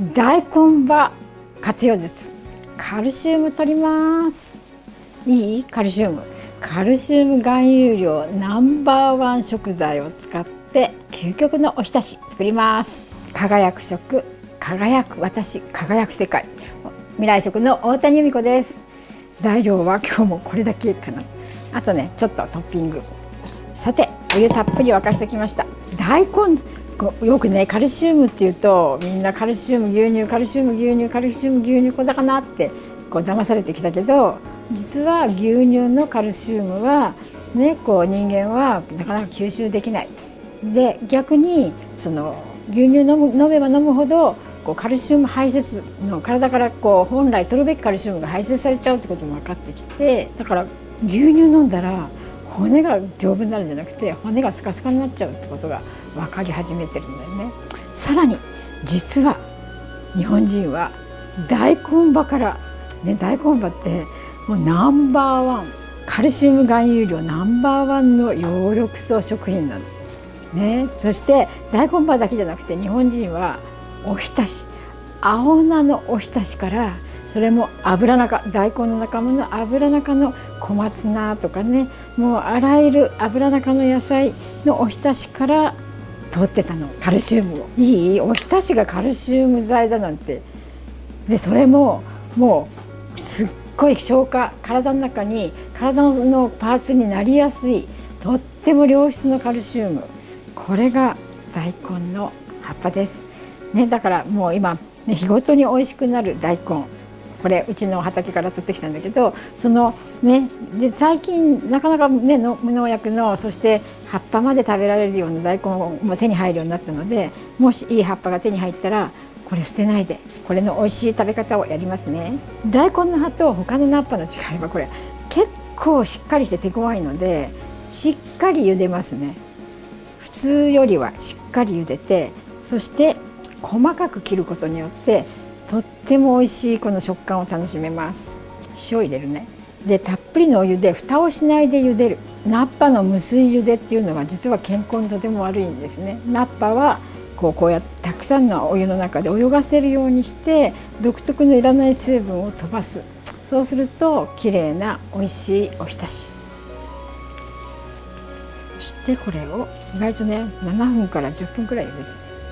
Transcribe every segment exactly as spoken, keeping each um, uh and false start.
大根葉活用術。カルシウム取ります。いい？カルシウムカルシウム含有量ナンバーワン食材を使って究極のおひたし作ります。輝く食、輝く私、輝く世界、未来食の大谷由美子です。材料は今日もこれだけかな。あとね、ちょっとトッピング。さて、お湯たっぷり沸かしておきました。大根、よくね、カルシウムっていうとみんなカルシウム牛乳、カルシウム牛乳、カルシウム牛乳、こだかなってこう騙されてきたけど、実は牛乳のカルシウムはね、こう人間はなかなか吸収できない。で、逆にその牛乳飲む飲めば飲むほどこうカルシウム排泄の体からこう本来取るべきカルシウムが排泄されちゃうってことも分かってきて、だから牛乳飲んだら骨が丈夫になるんじゃなくて骨がスカスカになっちゃうってことが分かり始めてるんだよね。さらに実は日本人は大根葉から、ね、大根葉ってもうナンバーワン、カルシウム含有量ナンバーワンの葉緑素食品なの、ね、そして大根葉だけじゃなくて日本人はおひたし、青菜のおひたしから、それも油中、大根の仲間の油中の小松菜とかね、もうあらゆる油中の野菜のおひたしから取ってたの、カルシウムを。いい？おひたしがカルシウム剤だなんて。でそれももうすっごい消化、体の中に体のパーツになりやすいとっても良質のカルシウム、これが大根の葉っぱです、ね、だからもう今、ね、日ごとに美味しくなる大根、これうちの畑から取ってきたんだけど、そのね、で最近なかなかね、の無農薬の、そして葉っぱまで食べられるような大根も手に入るようになったので、もしいい葉っぱが手に入ったらこれ捨てないで、これの美味しい食べ方をやりますね。大根の葉と他の菜っぱの違いは、これ結構しっかりして手強いのでしっかり茹でますね。普通よりはしっかり茹でて、そして細かく切ることによってとっても美味しいこの食感を楽しめます。塩入れるね。でたっぷりのお湯で蓋をしないで茹でる。菜っぱの無水茹でっていうのは実は健康にとても悪いんですね。菜っぱはこうこうやってたくさんのお湯の中で泳がせるようにして独特のいらない成分を飛ばす。そうすると綺麗な美味しいおひたし。そしてこれを意外とねななふんからじゅっぷんくらい茹でる。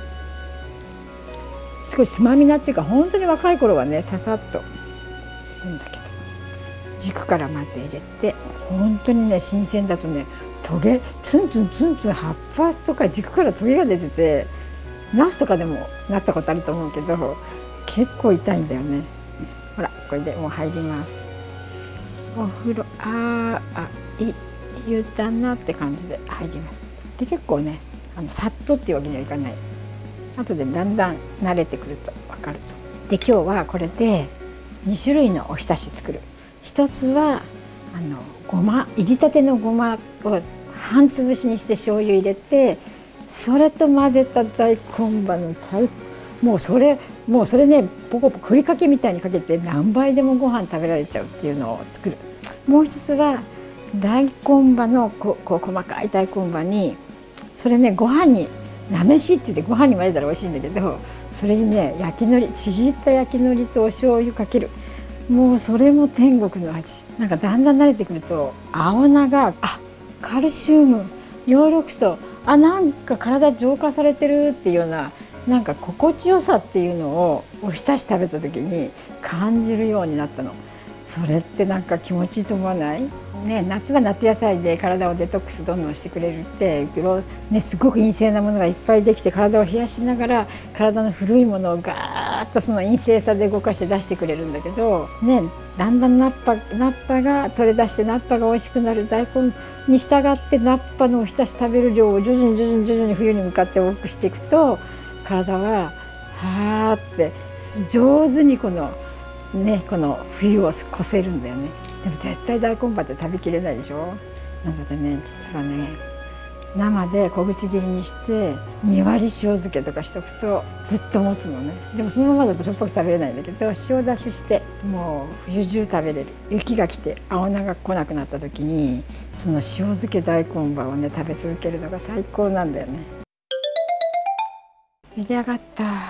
すごいつまみ菜っていうか、本当に若い頃はねささっといいんだけど、軸からまず入れて、本当にね新鮮だとねトゲツンツンツンツン葉っぱとか軸からトゲが出てて、ナスとかでもなったことあると思うけど結構痛いんだよね。ほらこれでもう入ります。お風呂あーあい湯だなって感じで入ります。で結構ねあのさっとっていうわけにはいかない。後でだんだん慣れてくると分かると。で今日はこれでに種類のおひたし作る。一つはあのごま、入りたてのごまを半潰しにして醤油入れて、それと混ぜた大根葉の最もうそれもうそれねポコポコふりかけみたいにかけて何杯でもご飯食べられちゃうっていうのを作る。もう一つは大根葉のここう細かい大根葉に、それねご飯になめしって言ってご飯に混ぜたら美味しいんだけど、それにね焼き海苔、ちぎった焼き海苔とお醤油かける。もうそれも天国の味。なんかだんだん慣れてくると青菜があカルシウム、葉緑素、あなんか体浄化されてるっていうような、なんか心地よさっていうのをおひたし食べた時に感じるようになったの。それってなんか気持ちいいと思わない？ね、夏は夏野菜で体をデトックスどんどんしてくれるって、ね、すごく陰性なものがいっぱいできて体を冷やしながら体の古いものをガーッとその陰性さで動かして出してくれるんだけど、ね、だんだんナッパナッパが取れ出してナッパが美味しくなる大根に従ってナッパのおひたし食べる量を徐々に徐々に徐々に冬に向かって多くしていくと、体ははーって上手にこのねこの冬を越せるんだよね。でも絶対大根葉って食べきれないでしょ。なのでね実はね生で小口切りにしてに割塩漬けとかしとくとずっと持つのね。でもそのままだとしょっぱく食べれないんだけど、塩だししてもう冬中食べれる。雪が来て青菜が来なくなった時にその塩漬け大根葉をね食べ続けるのが最高なんだよね。茹で上がった。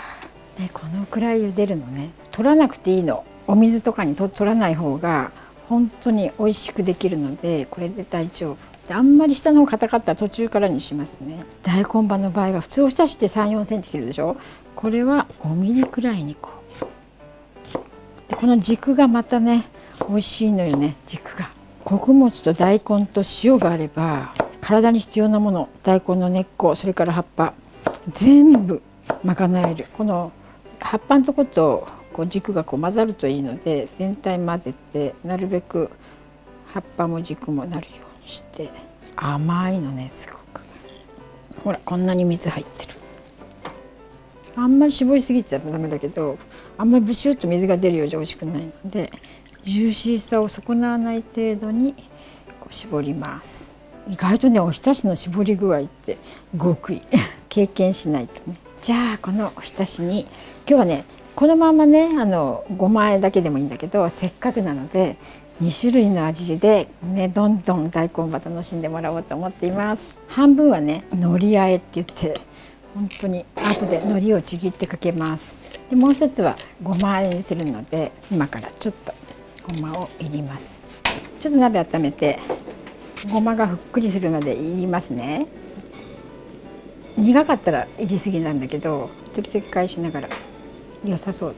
でこのくらい茹でるのね。取らなくていいの。お水とかにと取らない方が本当に美味しくできるので、これで大丈夫。であんまり下の方硬かったら途中からにしますね。大根葉の場合は普通おひたしってさん、よんセンチ切るでしょ。これはごミリくらいにこう。でこの軸がまたね美味しいのよね。軸が穀物と大根と塩があれば体に必要なもの、大根の根っこ、それから葉っぱ全部賄える。この葉っぱのとことこう軸がこう混ざるといいので、全体混ぜてなるべく葉っぱも軸もなるようにして。甘いのねすごく。ほらこんなに水入ってる。あんまり絞りすぎちゃダメだけど、あんまりブシュッと水が出るようじゃ美味しくないので、ジューシーさを損なわない程度にこう絞ります。意外とねおひたしの絞り具合って極意経験しないとね。じゃあこのおひたしに今日はねこのままねあのごま和えだけでもいいんだけど、せっかくなのでに種類の味でねどんどん大根葉楽しんでもらおうと思っています。半分はね海苔和えって言って本当に後で海苔をちぎってかけます。でもう一つはごま和えにするので、今からちょっとごまを入れます。ちょっと鍋温めてごまがふっくりするまでいりますね。苦かったら入りすぎなんだけど、時々返しながら良さそう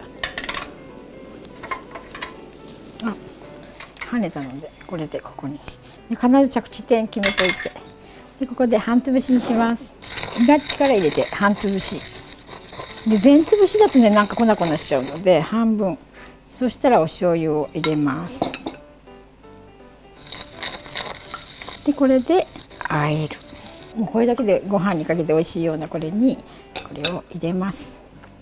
だ。あ、跳ねたのでこれでここにで必ず着地点決めといて、でここで半潰しにします。が力入れて半潰しで、全潰しだとねなんか粉々しちゃうので半分。そしたらお醤油を入れます。でこれで和える。もうこれだけでご飯にかけて美味しいようなこれにこれを入れます。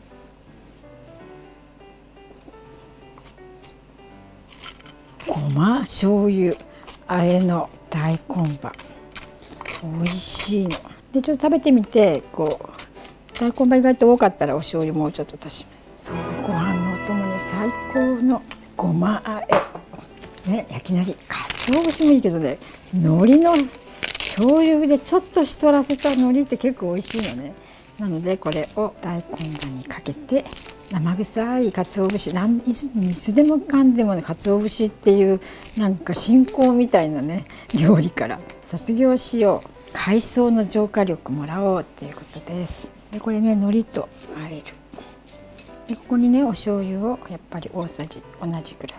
ごま醤油和えの大根葉美味しいので、ちょっと食べてみて、こう大根葉意外と多かったらお醤油もうちょっと足します。そう、ご飯のお供に最高のごま和えね。焼き海苔、かつお節もいいけどね、海苔の醤油でちょっとしとらせた海苔って結構美味しいのね。なのでこれを大根葉にかけて、生臭い鰹節、なんいついつでもかんでもね鰹節っていうなんか信仰みたいなね料理から卒業しよう、海藻の浄化力もらおうっていうことです。でこれね海苔と和える。でここにねお醤油をやっぱり大さじ同じぐら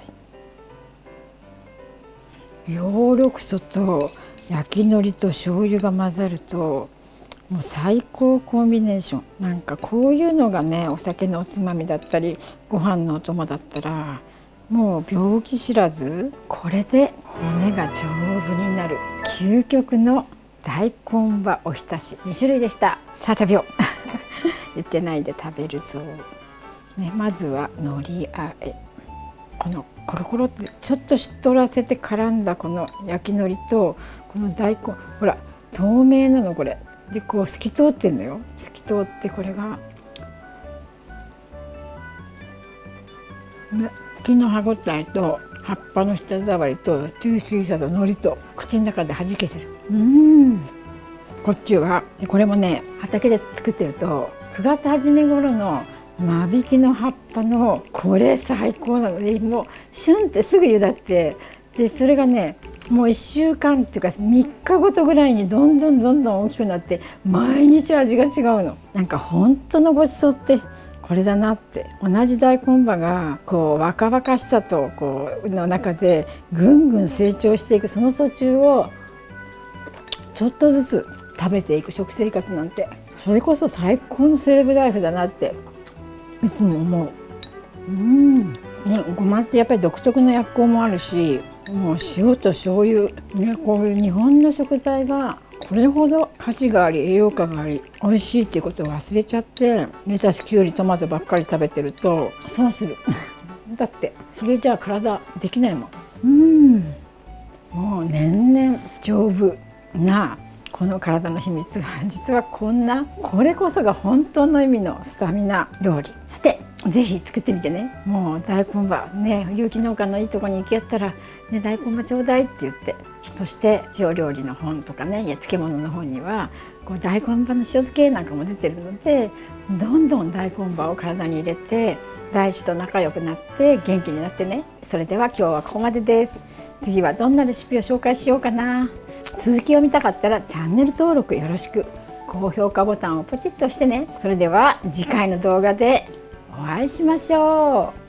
い。葉緑素と焼き海苔と醤油が混ざるともう最高コンビネーション。なんかこういうのがねお酒のおつまみだったりご飯のお供だったらもう病気知らず。これで骨が丈夫になる究極の大根葉おひたしに種類でした。さあ食べよう言ってないで食べるぞ、ね、まずは海苔和え。このコロコロってちょっとしっとらせて絡んだこの焼き海苔とこの大根、ほら透明なのこれでこう透き通ってんのよ。透き通ってこれが、ね、茎の歯ごたえと葉っぱの舌触りとジューシーさと海苔と口の中で弾けてる。うん、こっちはでこれもね畑で作ってるとくがつ初め頃の間引きの葉っぱのこれ最高なので、もうシュンってすぐ茹だって、でそれがねもういっしゅうかんっていうかみっかごとぐらいにどんどんどんどん大きくなって毎日味が違うの。なんか本当のごちそうってこれだなって。同じ大根葉がこう若々しさとこうの中でぐんぐん成長していくその途中をちょっとずつ食べていく食生活なんて、それこそ最高のセレブライフだなっていつも思う。うんね、ごまってやっぱり独特の薬効もあるし、もう塩と醤油、ね、こういう日本の食材はこれほど価値があり栄養価があり美味しいっていうことを忘れちゃってレタスきゅうりトマトばっかり食べてると損するだってそれじゃあ体できないもん。うんもう年々丈夫なこの体の秘密は実はこんな、これこそが本当の意味のスタミナ料理。さてぜひ作ってみてね。もう大根葉ね、有機農家のいいとこに行きやったら、ね、大根葉ちょうだいって言って、そして塩料理の本とかね、いや漬物の本にはこう大根葉の塩漬けなんかも出てるので、どんどん大根葉を体に入れて大地と仲良くなって元気になってね。それでは今日はここまでです。次はどんなレシピを紹介しようかな。続きを見たかったらチャンネル登録よろしく、高評価ボタンをポチッと押してね。それでは次回の動画でお会いしましょう。